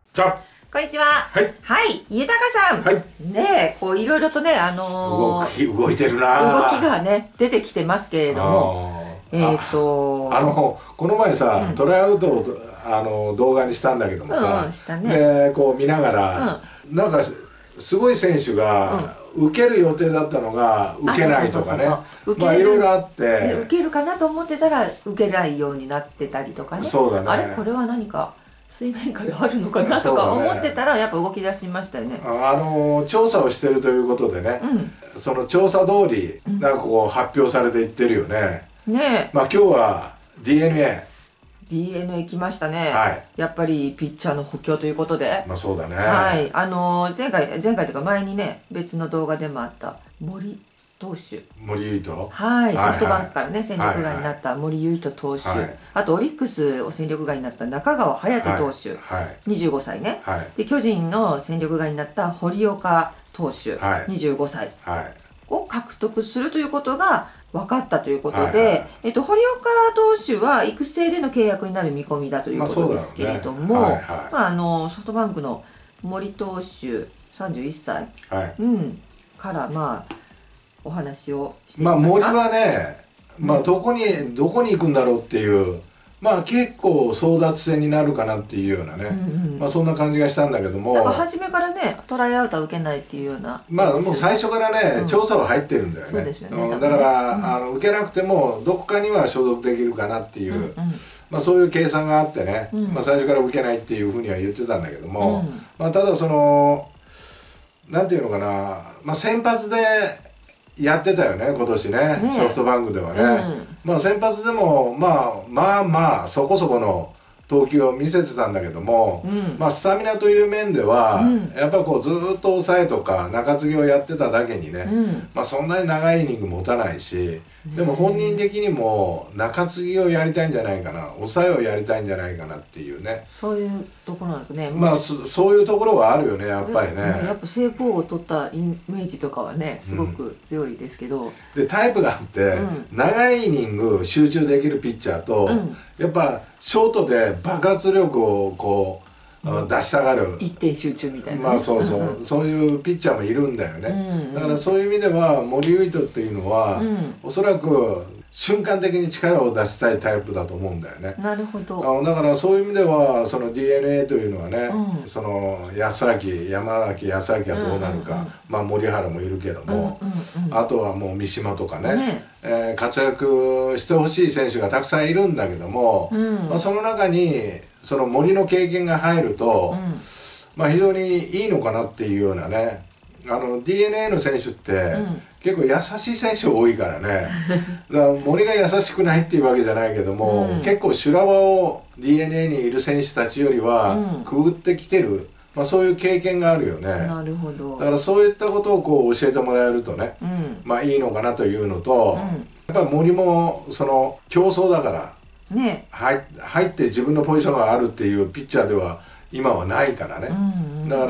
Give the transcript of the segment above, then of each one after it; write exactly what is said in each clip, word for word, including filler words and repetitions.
じゃこんにちは。 はい。 はい、豊さん。 はい。 ねえ、こういろいろとね、あのー、動き、動いてるな動きがね、出てきてますけれども。えっと。 あの、この前さ、うん、トライアウトを、あの、動画にしたんだけどもさ。 うん、したね。 で、こう見ながら、うん、なんか、すごい選手が、受ける予定だったのが、受けないとかね。まあ、いろいろあって。 受けるかなと思ってたら、受けないようになってたりとかね。 そうだね。 あれ、これは何か。水面下であるのかなとか思ってたらやっぱ動き出しましたよね。 あの調査をしてるということでね、うん、その調査通りなんかこう発表されていってるよね。 うん、ねえ。 まあ今日は ディーエヌエー。 ディーエヌエー 来ましたね。 はい。 やっぱりピッチャーの補強ということで。 まあそうだね。 はい。あの前回前回というか前にね別の動画でもあった森投手、 森唯斗、 はい、ソフトバンクからね戦力外になった森唯斗投手、あとオリックスを戦力外になった中川隼人投手、にじゅうごさいね、で巨人の戦力外になった堀岡投手、にじゅうごさいを獲得するということが分かったということで、えっと堀岡投手は育成での契約になる見込みだということですけれども、まああのソフトバンクの森投手さんじゅういっさい、うん、からまあお話をしていますか。 まあ森はね、まあどこに、うん、どこに行くんだろうっていう、まあ結構争奪戦になるかなっていうようなね、うんうん、まあそんな感じがしたんだけども、 なんか初めからねトライアウトは受けないっていうような、 まあもう最初からね、うん、調査は入ってるんだよね。 そうですよね。 だから、うん、あの受けなくてもどこかには所属できるかなっていう、うんうん、まあそういう計算があってね、うん、まあ最初から受けないっていうふうには言ってたんだけども、うん、まあただそのなんていうのかな、まあ先発でやってたよね今年 ね, ねソフトバンクではね、うん、まあ先発でもまあまあまあそこそこの投球を見せてたんだけども、うん、まあスタミナという面では、うん、やっぱこうずっと抑えとか中継ぎをやってただけにね、うん、まあそんなに長いイニング持たないし、でも本人的にも中継ぎをやりたいんじゃないかな、抑えをやりたいんじゃないかなっていうね、 そういうところなんですね。 まあ そ, そういうところはあるよねやっぱりね。 やっぱ成功を取ったイメージとかはねすごく強いですけど、うん、 でタイプがあって、うん、長いイニング集中できるピッチャーと、うん、やっぱショートで爆発力をこう、うん、出したがる一点集中みたいな、ね、 まあそうそうそういうピッチャーもいるんだよね、うんうん、だからそういう意味では森唯斗っていうのは、うん、おそらく瞬間的に力を出したいタイプだと思うんだよね。 なるほど。 あのだからそういう意味ではその ディーエヌエー というのはね、うん、その安明山崎康明がどうなるか、うんうんうん、まあ森原もいるけども、うんうんうん、あとはもう三島とかね、ねえー、活躍してほしい選手がたくさんいるんだけども、うん、まあ、その中にその森の経験が入ると、うん、まあ非常にいいのかなっていうようなね、あの ディーエヌエー の選手って、うん結構優しい選手多いからねだから森が優しくないっていうわけじゃないけども、うん、結構修羅場を ディーエヌエー にいる選手たちよりはくぐってきてる、まあ、そういう経験があるよね。 なるほど。 だからそういったことをこう教えてもらえるとね、うん、まあいいのかなというのと、うん、やっぱり森もその競争だから、ね、入, 入って自分のポジションがあるっていうピッチャーでは今はないからね、うんうん、だから、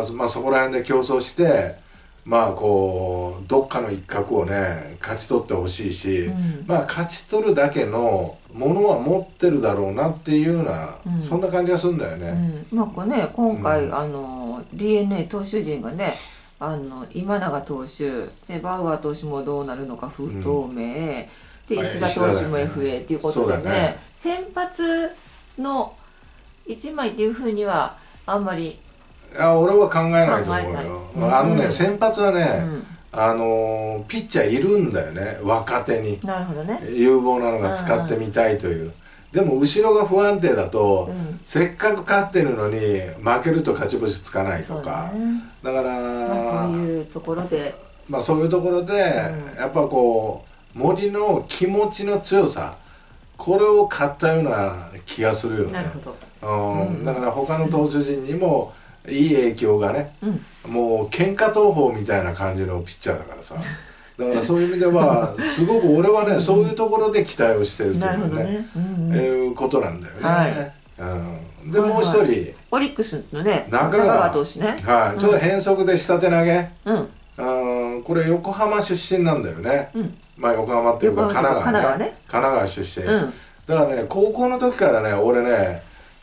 まあ、そこら辺で競争してまあこうどっかの一角をね勝ち取ってほしいし、うん、まあ勝ち取るだけのものは持ってるだろうなっていうような、うん、そんな感じがするんだよね。 うん、なんかね今回、うん、あの ディーエヌエー 投手陣がねあの今永投手でバウアー投手もどうなるのか不透明、うん、で石田投手も エフエー っていうことで ね, ね先発のいちまいっていうふうにはあんまりいや俺は考えないと思うよ、うん、あのね先発はね、うん、あのピッチャーいるんだよね若手に。 なるほどね。 有望なのが使ってみたいという、うん、でも後ろが不安定だと、うん、せっかく勝ってるのに負けると勝ち星つかないとか だ,、ね、だから、 まあ、そういうところでまあそういうところで、うん、やっぱこう森の気持ちの強さこれを買ったような気がするよね。 なるほど、 うん、だから他の投手陣にも、うんいい影響がね、うん、もう喧嘩東宝みたいな感じのピッチャーだからさだからそういう意味ではすごく俺はねそういうところで期待をしてるというね、ねうんうん、いうことなんだよね、はいうん、で、はいはい、もう一人オリックスのね中川投手ね、はい、ちょっと変則で下手投げ、うん、これ横浜出身なんだよね、うん、まあ横浜っていうか神奈川ね神奈川出身、うん、だからね高校の時からね俺ね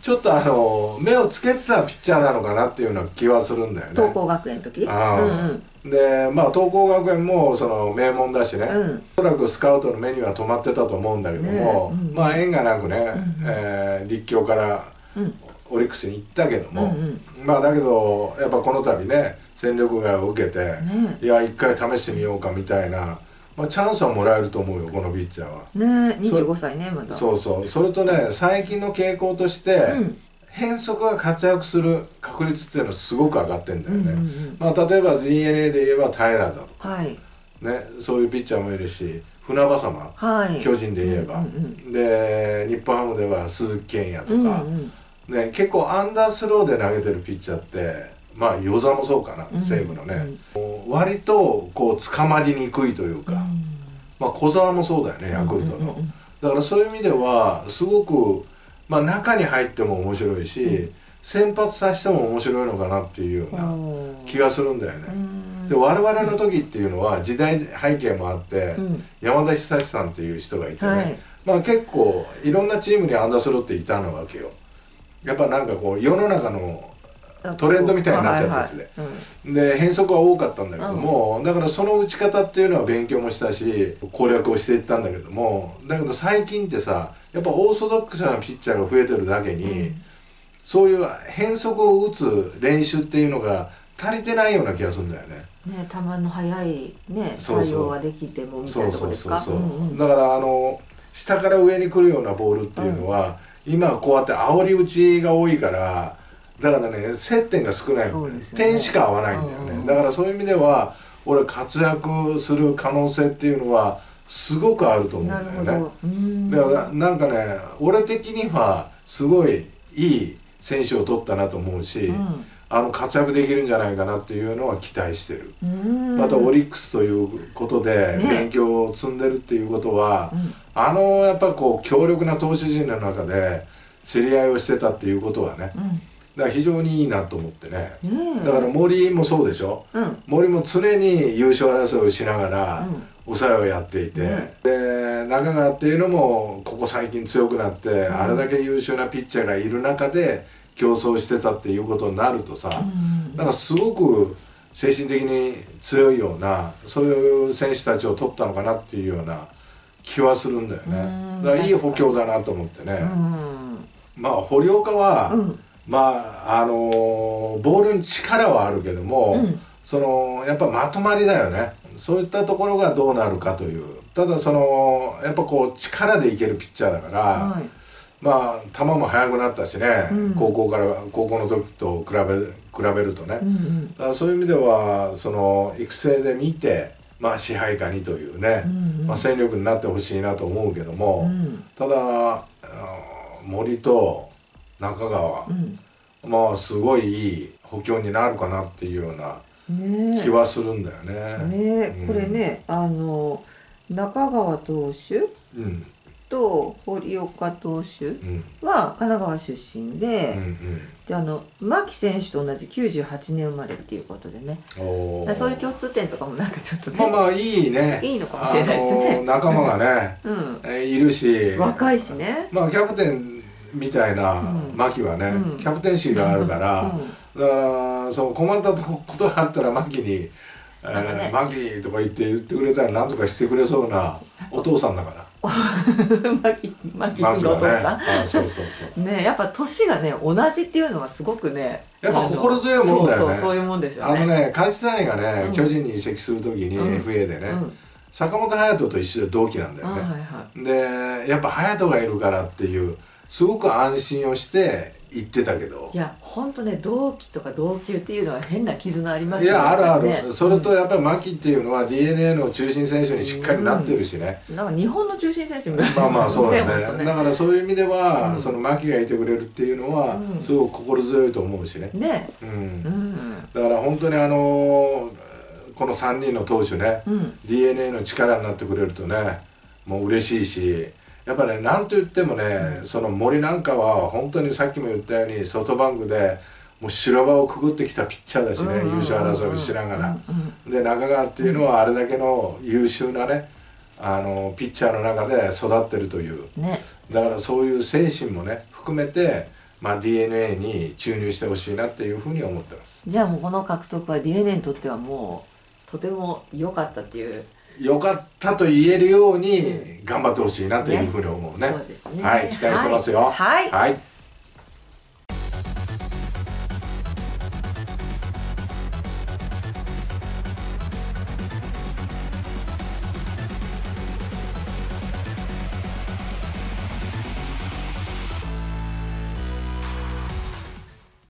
ちょっとあの目をつけてたピッチャーなのかなっていうような気はするんだよね。 東光学園の時。 うんうん、でまあ東光学園もその名門だしね、うん、おそらくスカウトの目には止まってたと思うんだけども、ねうん、まあ縁がなくね、うんえー、立教からオリックスに行ったけども、うんうん、まあだけどやっぱこの度ね戦力外を受けて、ね、いや一回試してみようかみたいな。まあ、チャンスはもらえると思うよこのピッチャーは。 ねにじゅうごさいねまだ。 そうそうそれとね最近の傾向として、うん、変則が活躍する確率っていうのはすごく上がってんだよね。うんうんうん、まあ、例えば ディーエヌエー で言えば平だとか、はいね、そういうピッチャーもいるし船場様、はい、巨人で言えば、うんうん、で日本ハムでは鈴木健也とか、うんうんね、結構アンダースローで投げてるピッチャーってまあ與座もそうかな、うん、西武のね、うん、割とこう捕まりにくいというか、うん、まあ小沢もそうだよねヤクルトの、だからそういう意味ではすごく、まあ、中に入っても面白いし、うん、先発させても面白いのかなっていうような気がするんだよね。で我々の時っていうのは時代背景もあって、うん、山田久志さんっていう人がいてね、はい、まあ結構いろんなチームにアンダースローっていたのわけよ。やっぱなんかこう世の中のトレンドみたいになっちゃったやつで、はいはいうん、で変則は多かったんだけども、うん、だからその打ち方っていうのは勉強もしたし攻略をしていったんだけども、だけど最近ってさやっぱオーソドックスなピッチャーが増えてるだけに、うん、そういう変則を打つ練習っていうのが足りてないような気がするんだよね。 ね、球の速いね対応はできてもみたいなところですか。 そうそうそうそう、うんうん、だからあの下から上に来るようなボールっていうのは、うん、今こうやって煽り打ちが多いからだからね接点が少ないんだよ、ね、点しか合わないんだよね、うん、だからそういう意味では俺活躍する可能性っていうのはすごくあると思うんだよね。だからなんかね俺的にはすごいいい選手を取ったなと思うし、うん、あの活躍できるんじゃないかなっていうのは期待してる。またオリックスということで勉強を積んでるっていうことは、ねうん、あのやっぱこう強力な投手陣の中で競り合いをしてたっていうことはね、うん、だから非常にいいなと思ってね、うん、だから森もそうでしょ、うん、森も常に優勝争いをしながら抑えをやっていて、うん、で中川っていうのもここ最近強くなって、うん、あれだけ優秀なピッチャーがいる中で競争してたっていうことになるとさ、うん、なんかすごく精神的に強いようなそういう選手たちを取ったのかなっていうような気はするんだよね。だからいい補強だなと思ってね、うん、まあ堀岡は、うんまああのー、ボールに力はあるけども、うん、そのやっぱまとまりだよね。そういったところがどうなるかという。ただそのやっぱこう力でいけるピッチャーだから、はい、まあ球も速くなったしね、うん、高校から高校の時と比べる比べるとね、うんうん、だからそういう意味ではその育成で見て、まあ、支配下にというね、うんうんまあ、戦力になってほしいなと思うけども、うん、ただ森と中川、うん、まあすごいいい補強になるかなっていうような気はするんだよね。 ねえ、うん、これねあの中川投手、うん、と堀岡投手は神奈川出身で、うんうん、であの牧選手と同じきゅうじゅうはちねん生まれっていうことでね、そういう共通点とかもなんかちょっとね、 まあまあいいね、 いいのかもしれないですね。 仲間がね、うんえいるし、 若いしね、 まあキャプテンみたいな牧はね、うん、キャプテンシーがあるから、うん、だからそう困ったことがあったら牧に「えーね、牧」とか言って言ってくれたら何とかしてくれそうなお父さんだから。 牧牧君のお父さん、ね、あそうそうそうね、やっぱ年がね同じっていうのはすごくねやっぱ心強いもんだよね。 そうそうそういうもんですよね。 あのね梶谷がね、うん、巨人に移籍する時に エフエー でね、うん、坂本勇人と一緒で同期なんだよね、はいはい、でやっぱ勇人がいるからっていうすごく安心をして言ってたけど、 いや本当ね同期とか同級っていうのは変な絆ありますよね。 いやあるある、ね、それとやっぱり牧っていうのは ディーエヌエー の中心選手にしっかりなってるしね、 うん、なんか日本の中心選手みたいな、 まあまあそうだね、ねだからそういう意味では、うん、その牧がいてくれるっていうのは、うん、すごく心強いと思うしね。ね、うんうん、だから本当にあのー、このさんにんの投手ね、うん、ディーエヌエー の力になってくれるとねもう嬉しいし、やっぱねなんと言ってもね、うん、その森なんかは本当にさっきも言ったようにソフトバンクでもう修羅場をくぐってきたピッチャーだしね、優勝争いをしながら、で中川っていうのはあれだけの優秀なねあのピッチャーの中で育ってるという、ね、だからそういう精神もね含めてまあ、ディーエヌエー に注入してほしいなっていうふうに思ってます。 じゃあもうこの獲得は ディーエヌエー にとってはもうとても良かったっていう。 良かったと言えるように頑張ってほしいなというふうに思うね。そうですね。はい、期待してますよ。 はい。はい。